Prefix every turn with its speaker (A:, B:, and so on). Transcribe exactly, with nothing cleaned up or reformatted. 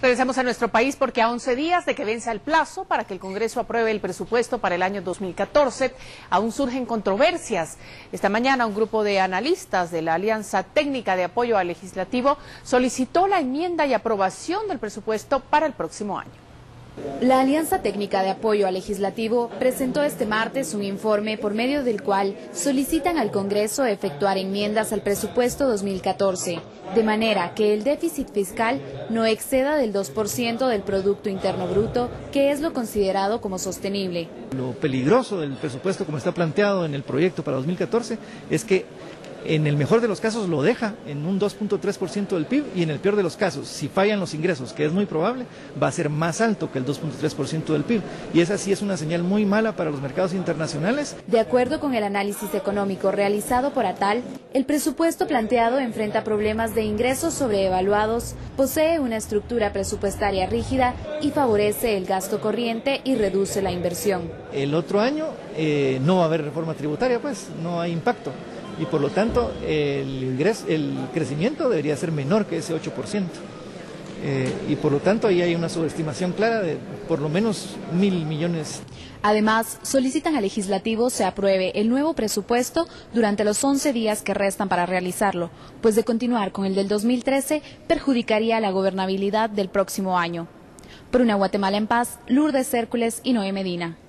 A: Regresamos a nuestro país porque a once días de que venza el plazo para que el Congreso apruebe el presupuesto para el año dos mil catorce, aún surgen controversias. Esta mañana un grupo de analistas de la Alianza Técnica de Apoyo al Legislativo solicitó la enmienda y aprobación del presupuesto para el próximo año.
B: La Alianza Técnica de Apoyo al Legislativo presentó este martes un informe por medio del cual solicitan al Congreso efectuar enmiendas al presupuesto dos mil catorce, de manera que el déficit fiscal no exceda del dos por ciento del Producto Interno Bruto, que es lo considerado como sostenible.
C: Lo peligroso del presupuesto como está planteado en el proyecto para dos mil catorce es que en el mejor de los casos lo deja en un dos punto tres por ciento del P I B y en el peor de los casos, si fallan los ingresos, que es muy probable, va a ser más alto que el dos punto tres por ciento del P I B. Y esa sí es una señal muy mala para los mercados internacionales.
B: De acuerdo con el análisis económico realizado por ATAL, el presupuesto planteado enfrenta problemas de ingresos sobreevaluados, posee una estructura presupuestaria rígida y favorece el gasto corriente y reduce la inversión.
C: El otro año eh, no va a haber reforma tributaria, pues no hay impacto. Y por lo tanto el, ingreso, el crecimiento debería ser menor que ese ocho por ciento. Eh, y por lo tanto ahí hay una subestimación clara de por lo menos mil millones.
B: Además, solicitan al legislativo se apruebe el nuevo presupuesto durante los once días que restan para realizarlo, pues de continuar con el del dos mil trece perjudicaría la gobernabilidad del próximo año. Por una Guatemala en paz, Lourdes Hércules y Noé Medina.